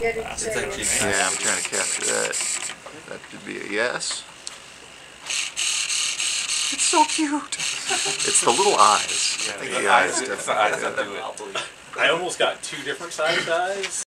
It's actually Yeah, I'm trying to capture that. That should be a yes. It's so cute. It's the little eyes. I think the eyes. It's the eyes that do it. I almost got 2 different sized eyes.